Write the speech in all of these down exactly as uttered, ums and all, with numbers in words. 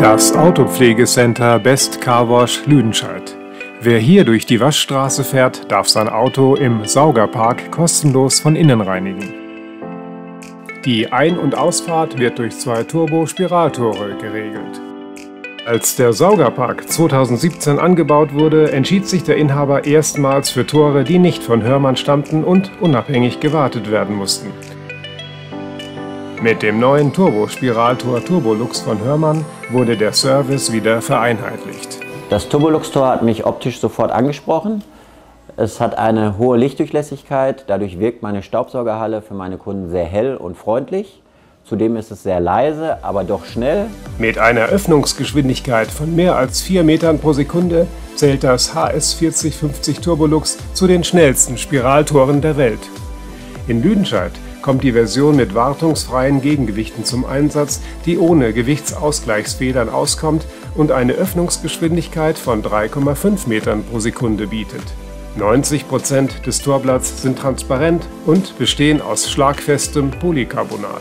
Das Autopflegecenter Best Car Wash Lüdenscheid. Wer hier durch die Waschstraße fährt, darf sein Auto im Saugerpark kostenlos von innen reinigen. Die Ein- und Ausfahrt wird durch zwei Turbo-Spiraltore geregelt. Als der Saugerpark zweitausendsiebzehn angebaut wurde, entschied sich der Inhaber erstmals für Tore, die nicht von Hörmann stammten und unabhängig gewartet werden mussten. Mit dem neuen Turbo-Spiraltor Turbolux von Hörmann wurde der Service wieder vereinheitlicht. Das Turbolux-Tor hat mich optisch sofort angesprochen. Es hat eine hohe Lichtdurchlässigkeit, dadurch wirkt meine Staubsaugerhalle für meine Kunden sehr hell und freundlich. Zudem ist es sehr leise, aber doch schnell. Mit einer Öffnungsgeschwindigkeit von mehr als vier Metern pro Sekunde zählt das H S vierzig fünfzig Turbolux zu den schnellsten Spiraltoren der Welt. In Lüdenscheid kommt die Version mit wartungsfreien Gegengewichten zum Einsatz, die ohne Gewichtsausgleichsfedern auskommt und eine Öffnungsgeschwindigkeit von drei Komma fünf Metern pro Sekunde bietet. neunzig Prozent des Torblatts sind transparent und bestehen aus schlagfestem Polycarbonat.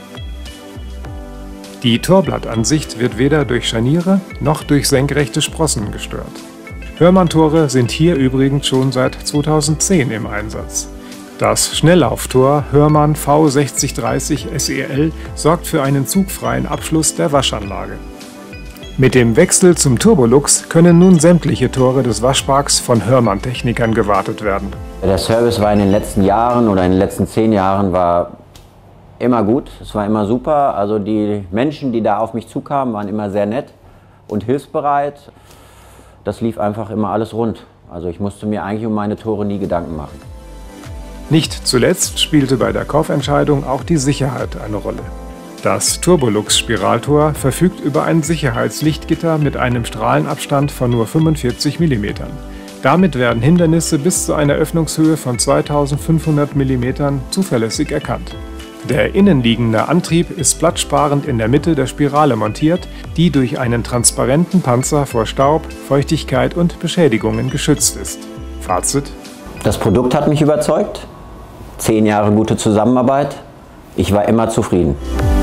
Die Torblattansicht wird weder durch Scharniere noch durch senkrechte Sprossen gestört. Hörmann-Tore sind hier übrigens schon seit zweitausendzehn im Einsatz. Das Schnelllauftor Hörmann V sechzig dreißig S E L sorgt für einen zugfreien Abschluss der Waschanlage. Mit dem Wechsel zum Turbolux können nun sämtliche Tore des Waschparks von Hörmann-Technikern gewartet werden. Der Service war in den letzten Jahren oder in den letzten zehn Jahren war immer gut, es war immer super. Also die Menschen, die da auf mich zukamen, waren immer sehr nett und hilfsbereit. Das lief einfach immer alles rund. Also ich musste mir eigentlich um meine Tore nie Gedanken machen. Nicht zuletzt spielte bei der Kaufentscheidung auch die Sicherheit eine Rolle. Das Turbolux-Spiraltor verfügt über ein Sicherheitslichtgitter mit einem Strahlenabstand von nur fünfundvierzig Millimetern. Damit werden Hindernisse bis zu einer Öffnungshöhe von zweitausendfünfhundert Millimetern zuverlässig erkannt. Der innenliegende Antrieb ist platzsparend in der Mitte der Spirale montiert, die durch einen transparenten Panzer vor Staub, Feuchtigkeit und Beschädigungen geschützt ist. Fazit: Das Produkt hat mich überzeugt. Zehn Jahre gute Zusammenarbeit. Ich war immer zufrieden.